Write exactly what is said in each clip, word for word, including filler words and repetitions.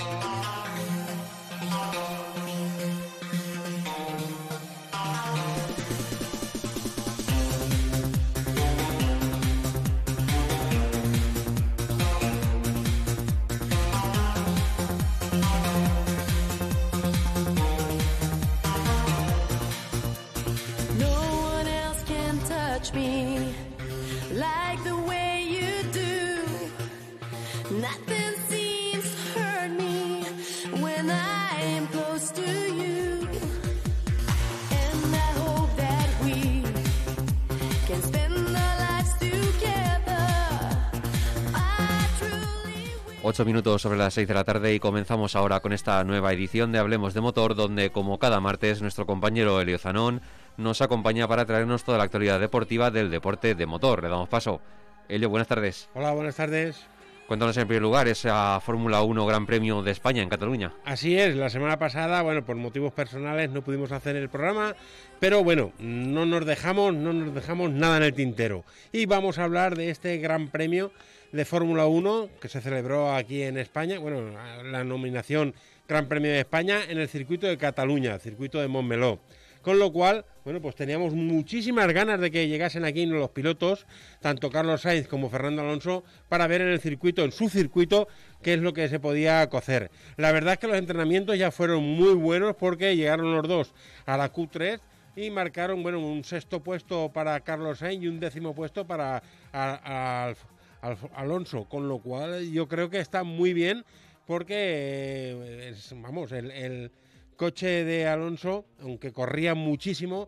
Ocho minutos sobre las seis de la tarde y comenzamos ahora con esta nueva edición de Hablemos de Motor, donde como cada martes nuestro compañero Elio Zanón nos acompaña para traernos toda la actualidad deportiva del deporte de motor. Le damos paso. Elio, buenas tardes. Hola, buenas tardes. Cuéntanos en primer lugar esa Fórmula uno Gran Premio de España en Cataluña. Así es, la semana pasada, bueno, por motivos personales no pudimos hacer el programa, pero bueno, no nos dejamos, no nos dejamos nada en el tintero. Y vamos a hablar de este Gran Premio de Fórmula uno que se celebró aquí en España, bueno, la nominación Gran Premio de España en el circuito de Cataluña, circuito de Montmeló. Con lo cual, bueno, pues teníamos muchísimas ganas de que llegasen aquí los pilotos, tanto Carlos Sainz como Fernando Alonso, para ver en el circuito, en su circuito, qué es lo que se podía cocer. La verdad es que los entrenamientos ya fueron muy buenos porque llegaron los dos a la Q tres y marcaron, bueno, un sexto puesto para Carlos Sainz y un décimo puesto para a, a, a, a Alonso, con lo cual yo creo que está muy bien porque, eh, es, vamos, el... el coche de Alonso, aunque corría muchísimo,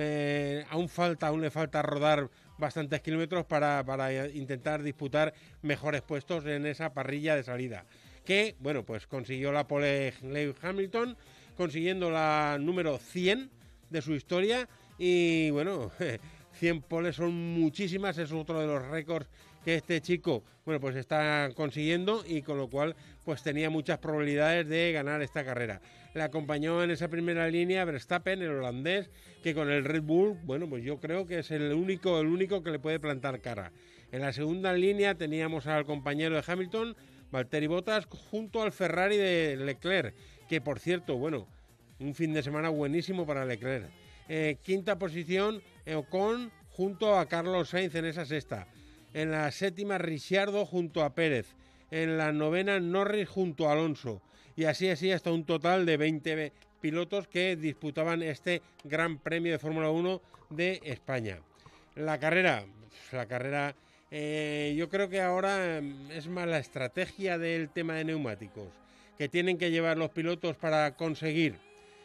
eh, aún falta, aún le falta rodar bastantes kilómetros para, para intentar disputar mejores puestos en esa parrilla de salida. Que, bueno, pues consiguió la pole Lewis Hamilton, consiguiendo la número cien de su historia y, bueno, cien poles son muchísimas, es otro de los récords que este chico, bueno, pues está consiguiendo y con lo cual pues tenía muchas probabilidades de ganar esta carrera. Le acompañó en esa primera línea Verstappen, el holandés, que con el Red Bull, bueno, pues yo creo que es el único, el único que le puede plantar cara. En la segunda línea teníamos al compañero de Hamilton, Valtteri Bottas, junto al Ferrari de Leclerc, que por cierto, bueno, un fin de semana buenísimo para Leclerc. Eh, quinta posición, Ocon junto a Carlos Sainz en esa sexta. En la séptima, Ricciardo junto a Pérez. En la novena, Norris junto a Alonso. Y así, así, hasta un total de veinte pilotos que disputaban este Gran Premio de Fórmula uno de España. La carrera, la carrera, eh, yo creo que ahora es más la estrategia del tema de neumáticos que tienen que llevar los pilotos para conseguir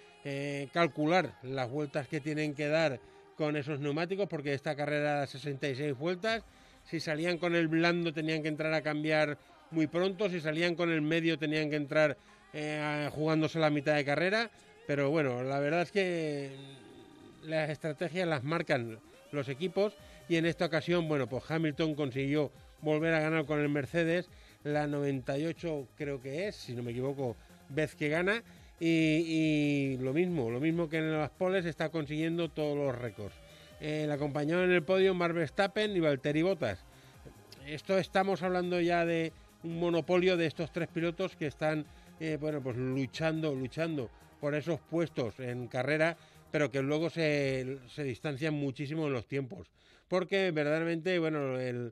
eh, calcular las vueltas que tienen que dar con esos neumáticos, porque esta carrera da sesenta y seis vueltas. Si salían con el blando tenían que entrar a cambiar muy pronto, si salían con el medio tenían que entrar eh, jugándose la mitad de carrera, pero bueno, la verdad es que las estrategias las marcan los equipos y en esta ocasión, bueno, pues Hamilton consiguió volver a ganar con el Mercedes, la noventa y ocho creo que es, si no me equivoco, vez que gana y, y lo mismo, lo mismo que en las poles está consiguiendo todos los récords. Eh, le acompañaron en el podio Max Verstappen y Valtteri Bottas. Esto estamos hablando ya de un monopolio de estos tres pilotos que están eh, bueno, pues luchando, luchando por esos puestos en carrera, pero que luego se, se distancian muchísimo en los tiempos. Porque verdaderamente, bueno, el,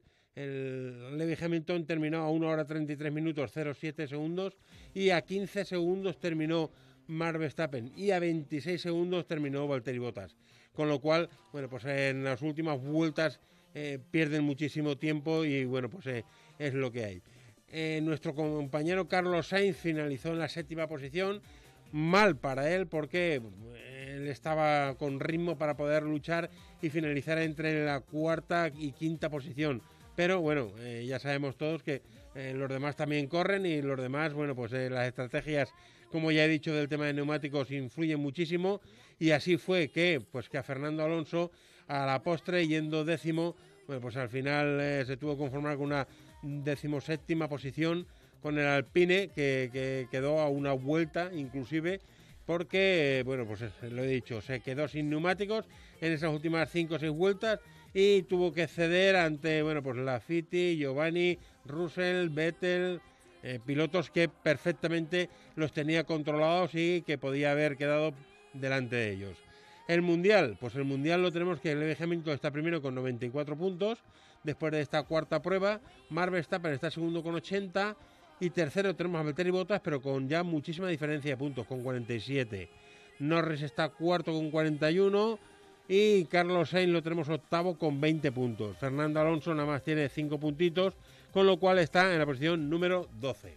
el Lewis Hamilton terminó a una hora treinta y tres minutos cero siete segundos y a quince segundos terminó Max Verstappen y a veintiséis segundos terminó Valtteri Bottas. Con lo cual, bueno, pues en las últimas vueltas eh, pierden muchísimo tiempo y bueno, pues eh, es lo que hay. Eh, nuestro compañero Carlos Sainz finalizó en la séptima posición, mal para él porque él estaba con ritmo para poder luchar y finalizar entre la cuarta y quinta posición. Pero bueno, eh, ya sabemos todos que eh, los demás también corren y los demás, bueno, pues eh, las estrategias, como ya he dicho, del tema de neumáticos influyen muchísimo y así fue que, pues que a Fernando Alonso, a la postre, yendo décimo, bueno, pues al final eh, se tuvo que conformar con una decimoséptima posición con el Alpine, que, que quedó a una vuelta inclusive, porque, eh, bueno, pues lo he dicho, se quedó sin neumáticos en esas últimas cinco o seis vueltas y tuvo que ceder ante, bueno, pues Latifi, Giovanni, Russell, Vettel, Eh, pilotos que perfectamente los tenía controlados y que podía haber quedado delante de ellos. El Mundial, pues el Mundial lo tenemos que Lewis Hamilton está primero con noventa y cuatro puntos, después de esta cuarta prueba. Max Verstappen está segundo con ochenta y tercero tenemos a Valtteri Bottas, pero con ya muchísima diferencia de puntos, con cuarenta y siete. Norris está cuarto con cuarenta y uno y Carlos Sainz lo tenemos octavo con veinte puntos. Fernando Alonso nada más tiene cinco puntitos, con lo cual está en la posición número doce.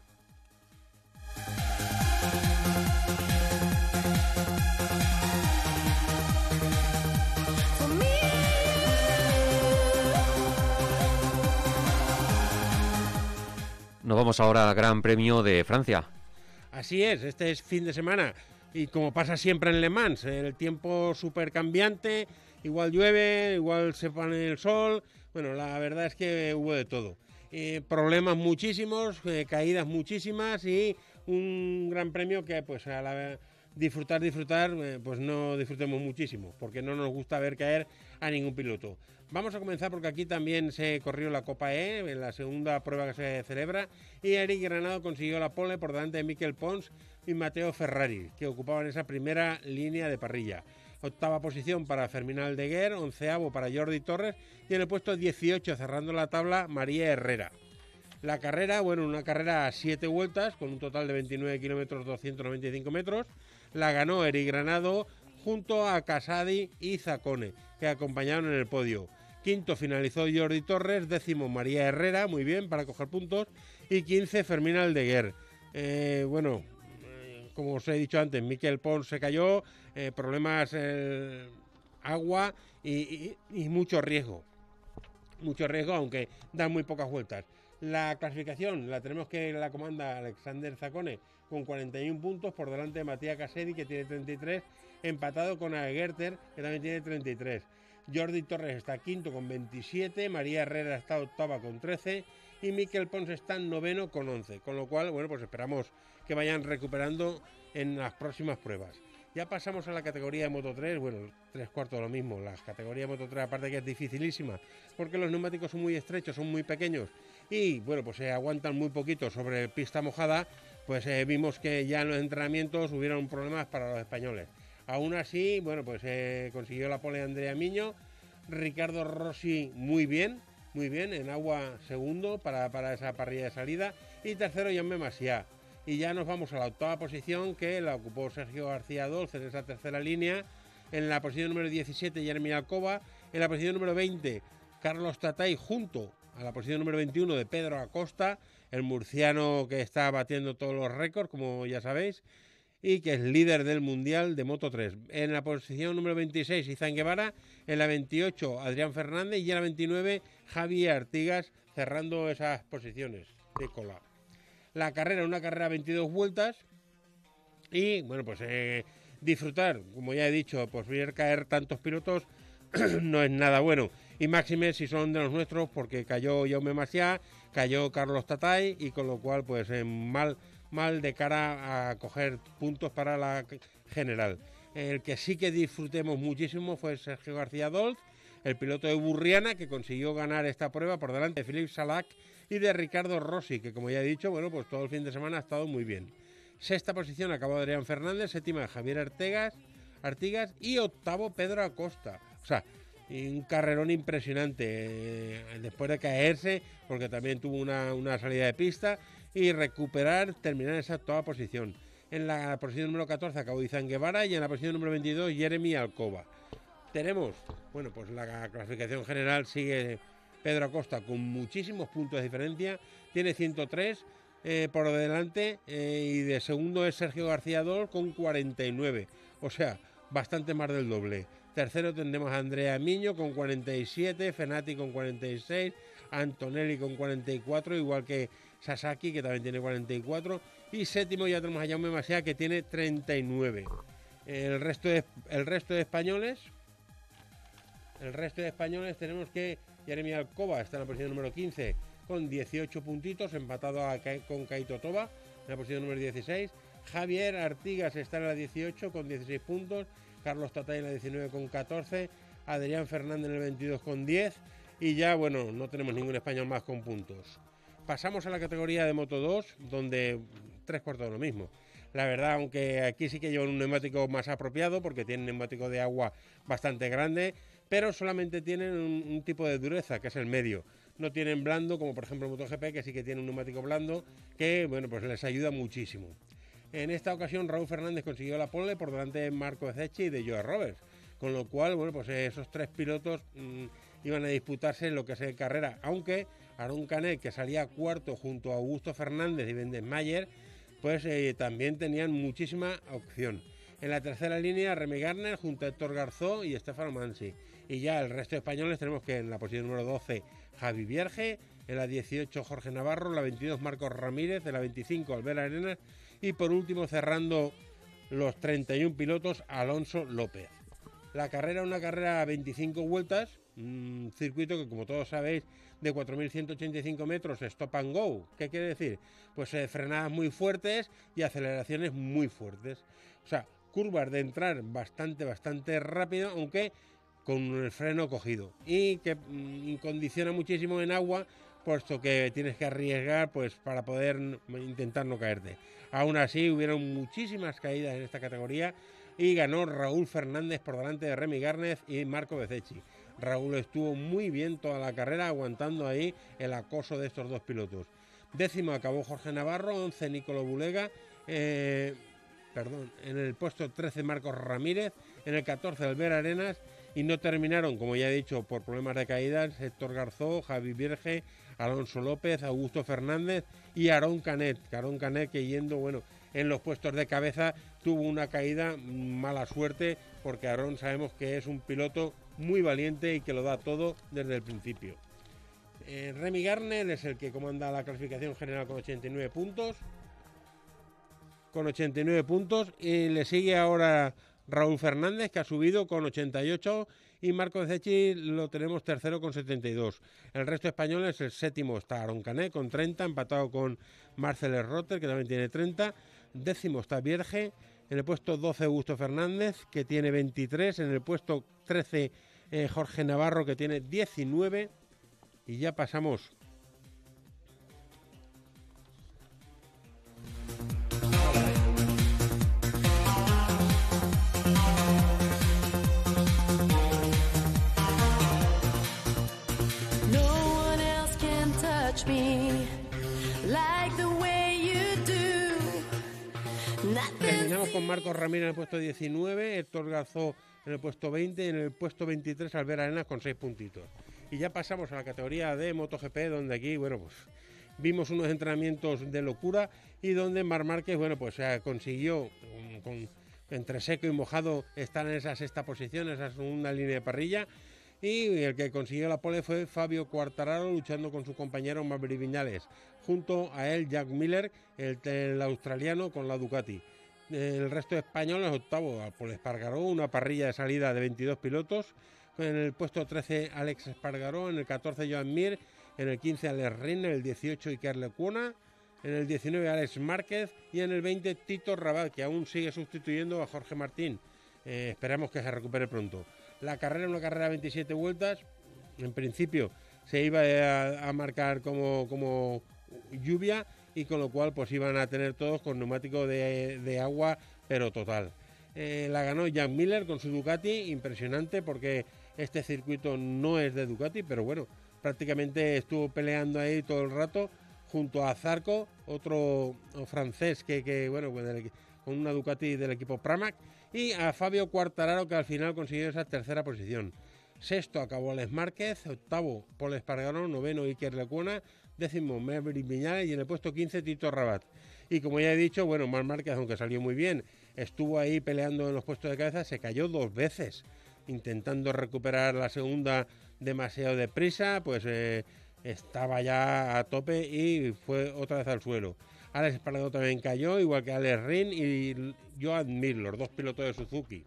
Nos vamos ahora al Gran Premio de Francia. Así es, este es fin de semana y como pasa siempre en Le Mans, el tiempo súper cambiante, igual llueve, igual se pone el sol, bueno, la verdad es que hubo de todo. Eh, problemas muchísimos, eh, caídas muchísimas y un gran premio que pues a la disfrutar, disfrutar, eh, pues no disfrutemos muchísimo, porque no nos gusta ver caer a ningún piloto. Vamos a comenzar porque aquí también se corrió la Copa E, en la segunda prueba que se celebra, y Eric Granado consiguió la pole por delante de Mikel Pons y Matteo Ferrari, que ocupaban esa primera línea de parrilla. Octava posición para Fermín Aldeguer, onceavo para Jordi Torres y en el puesto dieciocho cerrando la tabla María Herrera. La carrera, bueno, una carrera a siete vueltas con un total de veintinueve kilómetros doscientos noventa y cinco metros, la ganó Eric Granado junto a Casadi y Zacone, que acompañaron en el podio. Quinto finalizó Jordi Torres, décimo María Herrera, muy bien para coger puntos, y quince Fermín Aldeguer. Eh, bueno, eh, como os he dicho antes, Mikel Pons se cayó, eh, problemas, eh, agua y, y, y mucho riesgo. Mucho riesgo, aunque dan muy pocas vueltas. La clasificación la tenemos que la comanda Alexander Zacone con cuarenta y uno puntos por delante de Matías Casedi, que tiene treinta y tres, empatado con Agerter, que también tiene treinta y tres. Jordi Torres está quinto con veintisiete, María Herrera está octava con trece y Mikel Pons está noveno con once, con lo cual, bueno, pues esperamos que vayan recuperando en las próximas pruebas. Ya pasamos a la categoría de Moto tres, bueno, tres cuartos de lo mismo. La categoría de Moto tres, aparte que es dificilísima, porque los neumáticos son muy estrechos, son muy pequeños y, bueno, pues se aguantan muy poquito sobre pista mojada, pues eh, vimos que ya en los entrenamientos hubieron problemas para los españoles. Aún así, bueno, pues eh, consiguió la pole Andrea Miño, Ricardo Rossi muy bien, muy bien, en agua segundo para, para esa parrilla de salida y tercero Jaume Massià. Y ya nos vamos a la octava posición, que la ocupó Sergio García Dolce en esa tercera línea. En la posición número diecisiete, Jeremy Alcoba. En la posición número veinte, Carlos Tatay, junto a la posición número veintiuno de Pedro Acosta, el murciano que está batiendo todos los récords, como ya sabéis, y que es líder del Mundial de Moto tres. En la posición número veintiséis, Izan Guevara. En la veintiocho, Adrián Fernández. Y en la veintinueve, Javi Artigas, cerrando esas posiciones de cola. La carrera, una carrera a veintidós vueltas y, bueno, pues eh, disfrutar, como ya he dicho, pues ver caer tantos pilotos no es nada bueno. Y máxime si son de los nuestros, porque cayó Jaume Massià, cayó Carlos Tatay y con lo cual, pues eh, mal, mal de cara a coger puntos para la general. El que sí que disfrutemos muchísimo fue Sergio García Dolz, el piloto de Burriana, que consiguió ganar esta prueba por delante de Philippe Salac y de Ricardo Rossi, que como ya he dicho, bueno, pues todo el fin de semana ha estado muy bien. Sexta posición acabó Adrián Fernández, séptima Javier Artigas, Artigas y octavo Pedro Acosta. O sea, un carrerón impresionante, eh, después de caerse, porque también tuvo una, una salida de pista, y recuperar, terminar esa octava posición. En la posición número catorce acabó Izan Guevara y en la posición número veintidós Jeremy Alcoba. Tenemos, bueno, pues la clasificación general sigue Pedro Acosta con muchísimos puntos de diferencia, tiene ciento tres eh, por delante eh, y de segundo es Sergio García Dol con cuarenta y nueve, o sea, bastante más del doble. Tercero tendremos a Andrea Miño con cuarenta y siete, Fenati con cuarenta y seis, Antonelli con cuarenta y cuatro, igual que Sasaki, que también tiene cuarenta y cuatro, y séptimo ya tenemos a Jaume Massià, que tiene treinta y nueve. El resto de, el resto de españoles... El resto de españoles tenemos que Jeremy Alcoba está en la posición número quince con dieciocho puntitos, empatado a, con Kaito Toba en la posición número dieciséis. Javier Artigas está en la dieciocho con dieciséis puntos. Carlos Tatay en la diecinueve con catorce. Adrián Fernández en el veintidós con diez. Y ya, bueno, no tenemos ningún español más con puntos. pasamos a la categoría de Moto dos, donde tres cuartos de lo mismo. La verdad, aunque aquí sí que llevan un neumático más apropiado, porque tienen un neumático de agua bastante grande, pero solamente tienen un, un tipo de dureza, que es el medio. No tienen blando, como por ejemplo MotoGP, que sí que tiene un neumático blando, que bueno, pues les ayuda muchísimo. En esta ocasión Raúl Fernández consiguió la pole por delante de Marco Bezzecchi y de Joe Roberts, con lo cual, bueno, pues esos tres pilotos mmm, iban a disputarse lo que es en carrera, aunque Aron Canet, que salía cuarto junto a Augusto Fernández y Wendensmeyer, pues eh, también tenían muchísima opción. En la tercera línea, Remy Gardner junto a Héctor Garzó y Stefano Mansi. Y ya el resto de españoles tenemos que en la posición número doce, Javi Vierge, en la dieciocho, Jorge Navarro, en la veintidós, Marcos Ramírez, en la veinticinco, Albert Arenas y por último, cerrando los treinta y uno pilotos, Alonso López. La carrera, una carrera a veinticinco vueltas, un circuito que, como todos sabéis, de cuatro mil ciento ochenta y cinco metros, stop and go. ¿Qué quiere decir? Pues eh, frenadas muy fuertes y aceleraciones muy fuertes. O sea, curvas de entrar bastante, bastante rápido, aunque con el freno cogido. Y que mmm, condiciona muchísimo en agua, puesto que tienes que arriesgar pues para poder intentar no caerte. Aún así, hubieron muchísimas caídas en esta categoría y ganó Raúl Fernández por delante de Remy Gardner y Marco Bezzecchi. Raúl estuvo muy bien toda la carrera, aguantando ahí el acoso de estos dos pilotos. Décimo acabó Jorge Navarro, once Nicolo Bulega, eh, perdón, en el puesto trece Marcos Ramírez, en el catorce Albert Arenas, y no terminaron, como ya he dicho, por problemas de caídas, Héctor Garzó, Javi Vierge, Alonso López, Augusto Fernández y Aron Canet. Aron Canet que yendo, bueno, en los puestos de cabeza tuvo una caída, mala suerte, porque Aron sabemos que es un piloto muy valiente y que lo da todo desde el principio. Eh, Remy Gardner es el que comanda la clasificación general con ochenta y nueve puntos. Con ochenta y nueve puntos y le sigue ahora Raúl Fernández, que ha subido con ochenta y ocho, y Marco Bezzecchi lo tenemos tercero con setenta y dos. El resto españoles, el séptimo está Aron Canet con treinta, empatado con Marcel Rotter, que también tiene treinta. Décimo está Vierge, en el puesto doce Augusto Fernández, que tiene veintitrés, en el puesto trece eh, Jorge Navarro, que tiene diecinueve, y ya pasamos Terminamos con Marcos Ramírez en el puesto diecinueve, Héctor Garzó en el puesto veinte, en el puesto veintitrés Albert Arenas con seis puntitos. Y ya pasamos a la categoría de MotoGP, donde aquí, bueno, pues vimos unos entrenamientos de locura y donde Marc Márquez, bueno, pues eh, consiguió con, con, entre seco y mojado estar en esa sexta posición, esa segunda línea de parrilla. Y el que consiguió la pole fue Fabio Quartararo, luchando con su compañero Maverick Viñales. Junto a él, Jack Miller, el, el australiano, con la Ducati. El resto de españoles, octavo, Paul Espargaró, una parrilla de salida de veintidós pilotos. En el puesto trece, Alex Espargaró. En el catorce, Joan Mir. En el quince, Alex Rins. En el dieciocho, Iker Lecuona. En el diecinueve, Alex Márquez. Y en el veinte, Tito Rabat, que aún sigue sustituyendo a Jorge Martín. Eh, esperamos que se recupere pronto. La carrera, una carrera de veintisiete vueltas, en principio se iba a, a marcar como, como lluvia, y con lo cual pues iban a tener todos con neumático de, de agua, pero total. Eh, la ganó Jack Miller con su Ducati, impresionante, porque este circuito no es de Ducati, pero bueno, prácticamente estuvo peleando ahí todo el rato junto a Zarco, otro francés que, que bueno, con una Ducati del equipo Pramac, y a Fabio Quartararo, que al final consiguió esa tercera posición. Sexto acabó Alex Márquez, octavo Paul Espargaró, noveno Iker Lecuona, décimo Maverick Viñales y en el puesto quince Tito Rabat. Y como ya he dicho, bueno, Marc Márquez, aunque salió muy bien, estuvo ahí peleando en los puestos de cabeza, se cayó dos veces, intentando recuperar la segunda demasiado deprisa, pues eh, estaba ya a tope y fue otra vez al suelo. Alex Espargaró también cayó, igual que Alex Rins y Joan Mir, los dos pilotos de Suzuki.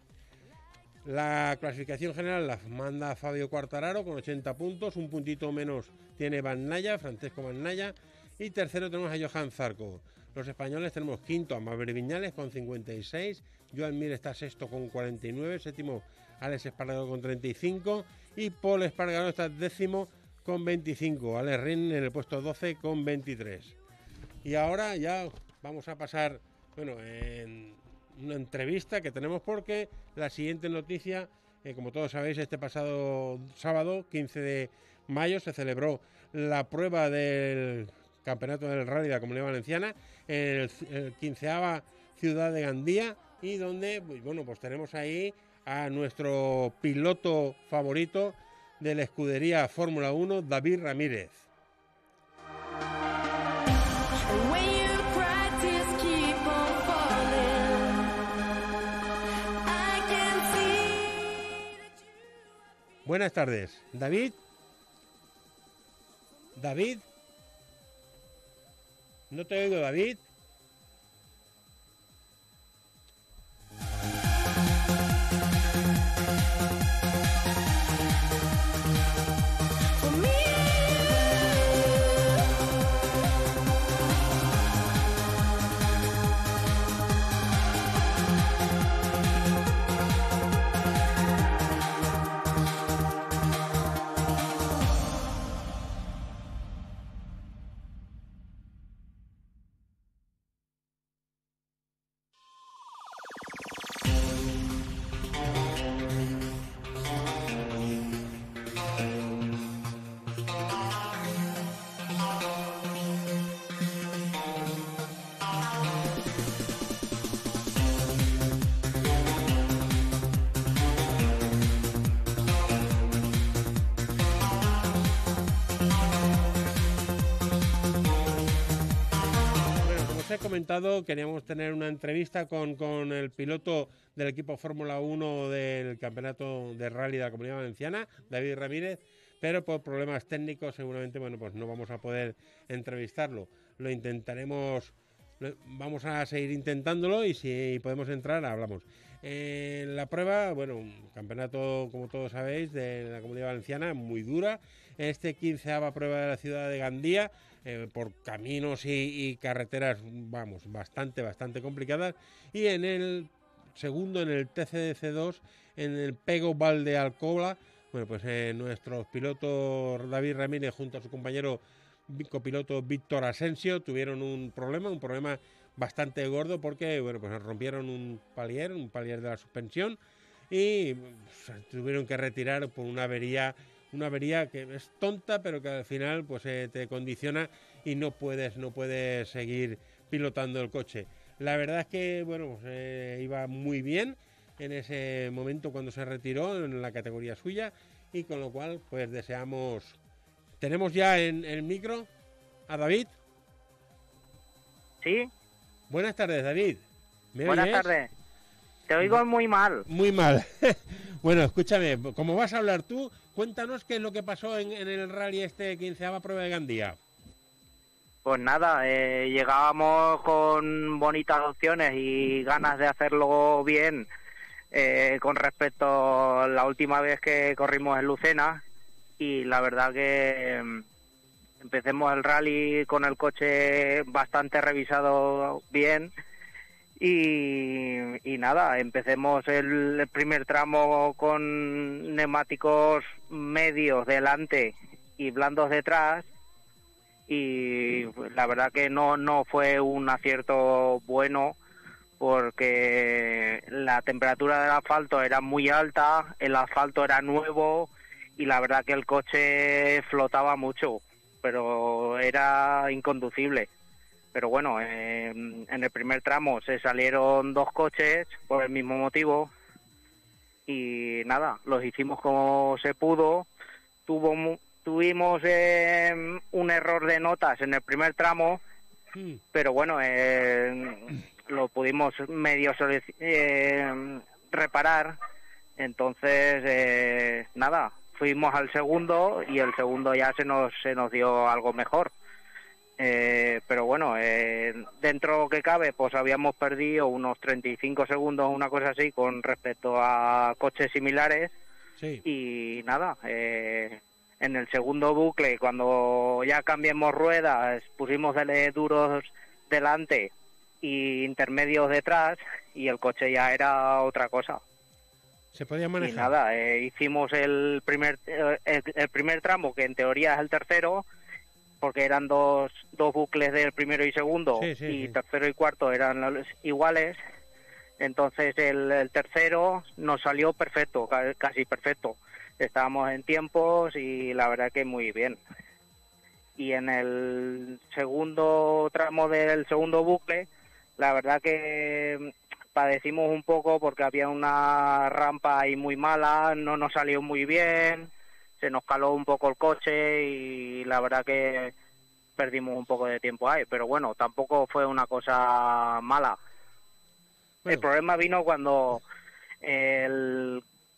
La clasificación general la manda Fabio Quartararo con ochenta puntos, un puntito menos tiene Van Naya, Francesco Van Naya, y tercero tenemos a Johan Zarco. Los españoles tenemos quinto a Maverick Viñales con cincuenta y seis, Joan Mir está sexto con cuarenta y nueve, séptimo Alex Espargaró con treinta y cinco y Paul Espargaró está décimo con veinticinco, Alex Rins en el puesto doce con veintitrés. Y ahora ya vamos a pasar, bueno, en una entrevista que tenemos porque la siguiente noticia, eh, como todos sabéis, este pasado sábado, quince de mayo, se celebró la prueba del Campeonato del Rally de la Comunidad Valenciana en el, el quinceava ciudad de Gandía, y donde, pues, bueno, pues tenemos ahí a nuestro piloto favorito de la escudería Fórmula uno, David Ramírez. Buenas tardes, David. David. No te oigo, David. Comentado, queríamos tener una entrevista con, con el piloto del equipo Fórmula uno del Campeonato de Rally de la Comunidad Valenciana, David Ramírez, pero por problemas técnicos seguramente, bueno, pues no vamos a poder entrevistarlo. Lo intentaremos, lo, vamos a seguir intentándolo, y si podemos entrar, hablamos. Eh, la prueba, bueno, un campeonato, como todos sabéis, de la Comunidad Valenciana, muy dura. Este quinceava prueba de la ciudad de Gandía, Eh, por caminos y, y carreteras, vamos, bastante, bastante complicadas. Y en el segundo, en el T C D C dos, en el Pego Valdealcola, bueno, pues eh, nuestros pilotos David Ramírez junto a su compañero copiloto Víctor Asensio tuvieron un problema, un problema bastante gordo, porque, bueno, pues rompieron un palier, un palier de la suspensión, y pues, tuvieron que retirar por una avería una avería que es tonta, pero que al final pues eh, te condiciona y no puedes no puedes seguir pilotando el coche. La verdad es que, bueno, pues, eh, iba muy bien en ese momento cuando se retiró en la categoría suya, y con lo cual pues deseamos... ¿Tenemos ya en el micro a David? Sí. Buenas tardes, David. ¿Me Buenas oyes? tardes. Te oigo muy mal. Muy mal. Bueno, escúchame, como vas a hablar tú, cuéntanos qué es lo que pasó en, en el rally este quinceava prueba de Gandía. Pues nada, eh, llegábamos con bonitas opciones y ganas de hacerlo bien eh, con respecto a la última vez que corrimos en Lucena, y la verdad que eh, empecemos el rally con el coche bastante revisado bien. Y, y nada, empecemos el, el primer tramo con neumáticos medios delante y blandos detrás, y la verdad que no, no fue un acierto bueno, porque la temperatura del asfalto era muy alta, el asfalto era nuevo, y la verdad que el coche flotaba mucho, pero era inconducible. Pero bueno, eh, en el primer tramo se salieron dos coches por el mismo motivo, y nada, los hicimos como se pudo. Tuvo, tuvimos eh, un error de notas en el primer tramo, sí. Pero bueno, eh, lo pudimos medio eh, reparar. Entonces, eh, nada, fuimos al segundo, y el segundo ya se nos, se nos dio algo mejor. Eh, pero bueno, eh, dentro que cabe, pues habíamos perdido unos treinta y cinco segundos, una cosa así, con respecto a coches similares. Sí. Y nada, eh, en el segundo bucle, cuando ya cambiamos ruedas, pusimos de duros delante y intermedios detrás, y el coche ya era otra cosa. Se podía manejar. Y nada, eh, hicimos el primer eh, el, el primer tramo, que en teoría es el tercero, porque eran dos, dos bucles del primero y segundo, sí, sí, y sí. tercero y cuarto eran los iguales. Entonces el, el tercero nos salió perfecto, casi perfecto. Estábamos en tiempos y la verdad que muy bien. Y en el segundo tramo del segundo bucle, la verdad que padecimos un poco porque había una rampa ahí muy mala, no nos salió muy bien, se nos caló un poco el coche y la verdad que perdimos un poco de tiempo ahí. Pero bueno, tampoco fue una cosa mala. Bueno. El problema vino cuando el,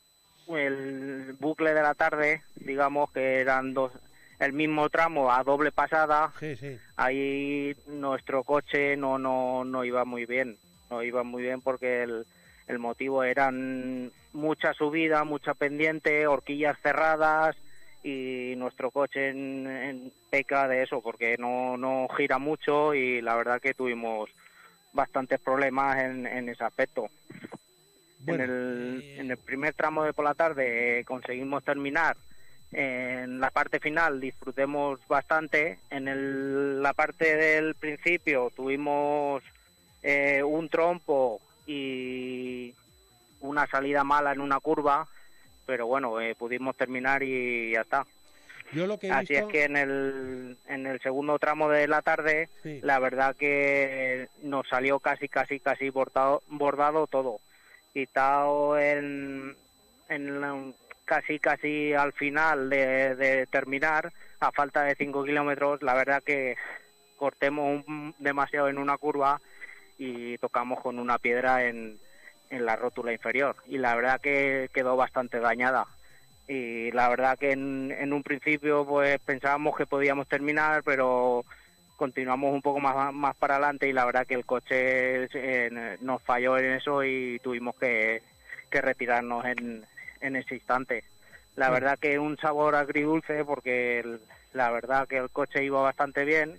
el bucle de la tarde, digamos que eran dos, el mismo tramo a doble pasada, sí, sí. Ahí nuestro coche no no no iba muy bien, no iba muy bien porque el, el motivo eran mucha subida, mucha pendiente, horquillas cerradas y nuestro coche en, en peca de eso porque no no gira mucho y la verdad que tuvimos bastantes problemas en, en ese aspecto. Bueno, en, el, eh... en el primer tramo de por la tarde eh, conseguimos terminar. En la parte final disfrutemos bastante. En el, la parte del principio tuvimos eh, un trompo y una salida mala en una curva, pero bueno, eh, pudimos terminar y ya está. Yo lo que he Así visto... es que en el, en el segundo tramo de la tarde, sí. La verdad que nos salió casi, casi, casi bordado, bordado todo. Quitado en, en la, casi, casi al final de, de terminar, a falta de cinco kilómetros, la verdad que cortemos un, demasiado en una curva y tocamos con una piedra en, en la rótula inferior. Y la verdad que quedó bastante dañada. Y la verdad que en, en un principio pues pensábamos que podíamos terminar, pero continuamos un poco más, más para adelante y la verdad que el coche eh, nos falló en eso y tuvimos que, que retirarnos en, en ese instante. La verdad que un sabor agridulce porque el, la verdad que el coche iba bastante bien,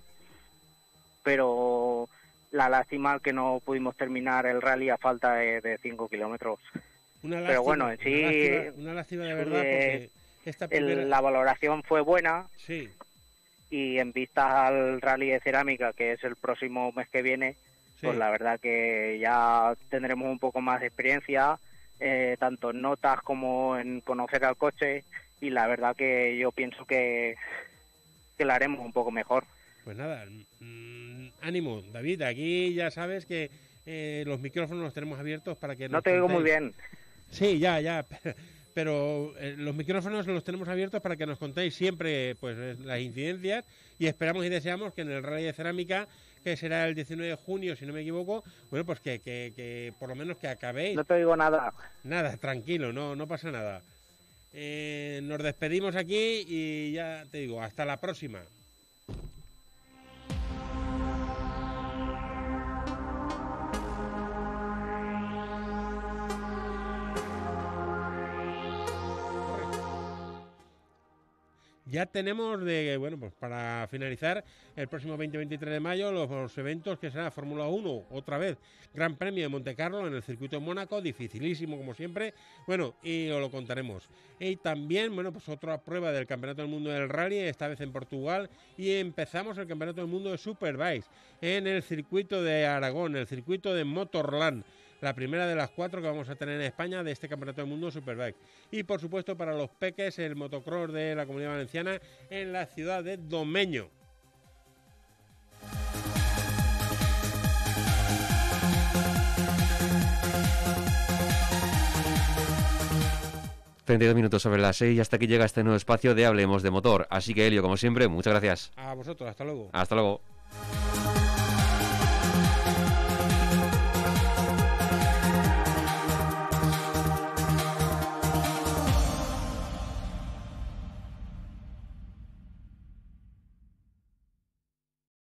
pero la lástima que no pudimos terminar el rally a falta de cinco kilómetros. Una lástima, pero bueno, en sí, una lástima, una lástima de verdad, porque esta primera... el, la valoración fue buena. Sí. Y en vistas al rally de cerámica, que es el próximo mes que viene, sí. Pues la verdad que ya tendremos un poco más de experiencia, eh, tanto en notas como en conocer al coche, y la verdad que yo pienso que, que lo haremos un poco mejor. Pues nada, mmm, ánimo, David, aquí ya sabes que eh, los micrófonos los tenemos abiertos para que... No te oigo muy bien. Sí, ya, ya, pero eh, los micrófonos los tenemos abiertos para que nos contéis siempre pues las incidencias y esperamos y deseamos que en el Rally de Cerámica, que será el diecinueve de junio, si no me equivoco, bueno, pues que, que, que por lo menos que acabéis. No te oigo nada. Nada, tranquilo, no, no pasa nada. Eh, nos despedimos aquí y ya te digo, hasta la próxima. Ya tenemos, de bueno, pues para finalizar, el próximo veinte y veintitrés de mayo, los, los eventos que será Fórmula uno, otra vez, Gran Premio de Montecarlo en el circuito de Mónaco, dificilísimo como siempre, bueno, y os lo contaremos. Y también, bueno, pues otra prueba del Campeonato del Mundo del Rally, esta vez en Portugal, y empezamos el Campeonato del Mundo de Superbikes en el circuito de Aragón, el circuito de Motorland. La primera de las cuatro que vamos a tener en España de este Campeonato del Mundo Superbike. Y por supuesto para los peques el motocross de la Comunidad Valenciana en la ciudad de Domeño. treinta y dos minutos sobre las seis y hasta aquí llega este nuevo espacio de Hablemos de Motor. Así que Elio, como siempre, muchas gracias. A vosotros, hasta luego. Hasta luego.